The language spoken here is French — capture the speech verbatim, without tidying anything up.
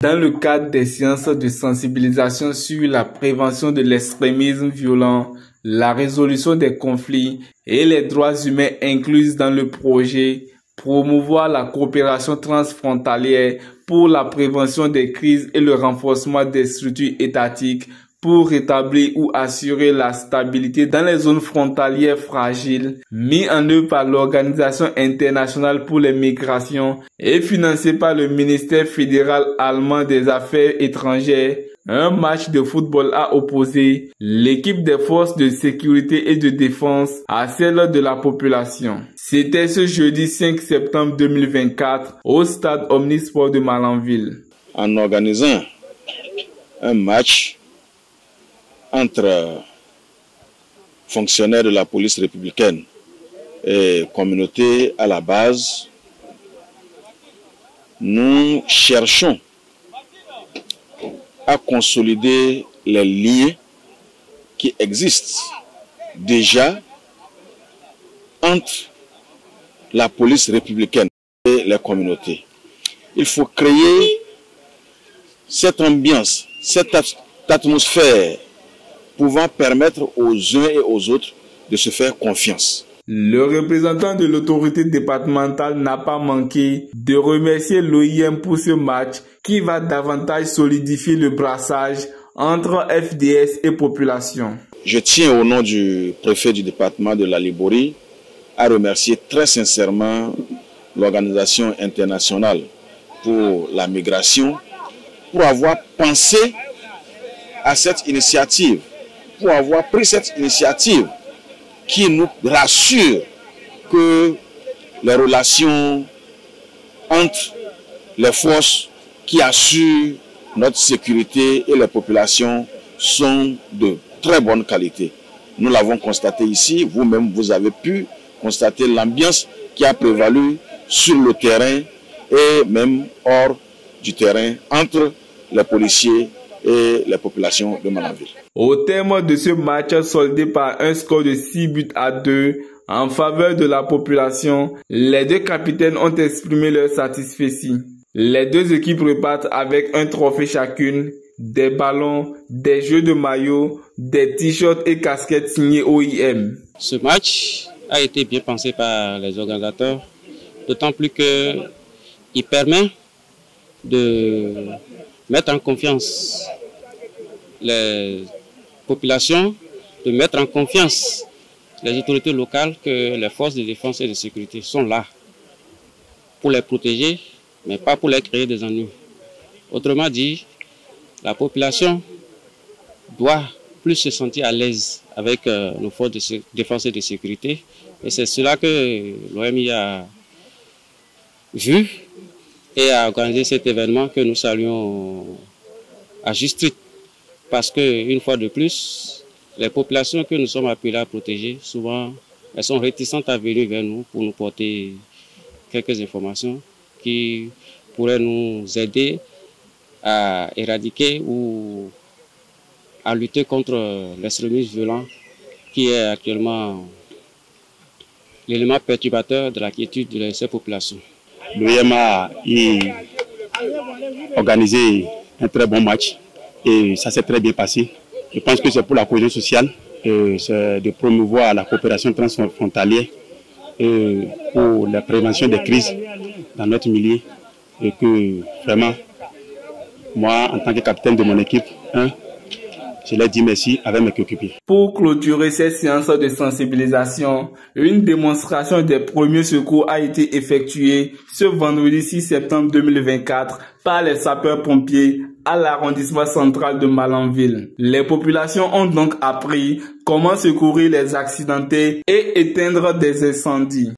Dans le cadre des séances de sensibilisation sur la prévention de l'extrémisme violent, la résolution des conflits et les droits humains inclus dans le projet, promouvoir la coopération transfrontalière pour la prévention des crises et le renforcement des structures étatiques pour rétablir ou assurer la stabilité dans les zones frontalières fragiles, mis en œuvre par l'Organisation internationale pour les migrations et financé par le ministère fédéral allemand des Affaires étrangères. Un match de football a opposé l'équipe des forces de sécurité et de défense à celle de la population. C'était ce jeudi cinq septembre deux mille vingt-quatre au stade Omnisport de Malanville. En organisant un match entre fonctionnaires de la police républicaine et communauté à la base, nous cherchons à consolider les liens qui existent déjà entre la police républicaine et les communautés. Il faut créer cette ambiance, cette atmosphère pouvant permettre aux uns et aux autres de se faire confiance. Le représentant de l'autorité départementale n'a pas manqué de remercier l'O I M pour ce match qui va davantage solidifier le brassage entre F D S et population. Je tiens au nom du préfet du département de la Liborie à remercier très sincèrement l'Organisation internationale pour la migration pour avoir pensé à cette initiative, pour avoir pris cette initiative qui nous rassure que les relations entre les forces qui assurent notre sécurité et les populations sont de très bonne qualité. Nous l'avons constaté ici, vous-même vous avez pu constater l'ambiance qui a prévalu sur le terrain et même hors du terrain entre les policiers et les populations de Malanville. Au terme de ce match soldé par un score de six buts à deux en faveur de la population, les deux capitaines ont exprimé leur satisfaction. Les deux équipes repartent avec un trophée chacune, des ballons, des jeux de maillot, des t-shirts et casquettes signés O I M. Ce match a été bien pensé par les organisateurs, d'autant plus qu'il permet de mettre en confiance les populations, de mettre en confiance les autorités locales que les forces de défense et de sécurité sont là pour les protéger, mais pas pour les créer des ennuis. Autrement dit, la population doit plus se sentir à l'aise avec euh, nos forces de défense et de sécurité. Et c'est cela que l'O M I a vu et a organisé cet événement que nous saluons à juste titre. Parce qu'une fois de plus, les populations que nous sommes appelés à protéger, souvent, elles sont réticentes à venir vers nous pour nous porter quelques informations qui pourraient nous aider à éradiquer ou à lutter contre l'extrémisme violent qui est actuellement l'élément perturbateur de la quiétude de ces populations. L'O I M a organisé un très bon match et ça s'est très bien passé. Je pense que c'est pour la cohésion sociale, c'est de promouvoir la coopération transfrontalière et pour la prévention des crises dans notre milieu et que vraiment, moi en tant que capitaine de mon équipe, hein, je leur dis merci avec mes coéquipiers. Pour clôturer cette séance de sensibilisation, une démonstration des premiers secours a été effectuée ce vendredi six septembre deux mille vingt-quatre par les sapeurs-pompiers à l'arrondissement central de Malanville. Les populations ont donc appris comment secourir les accidentés et éteindre des incendies.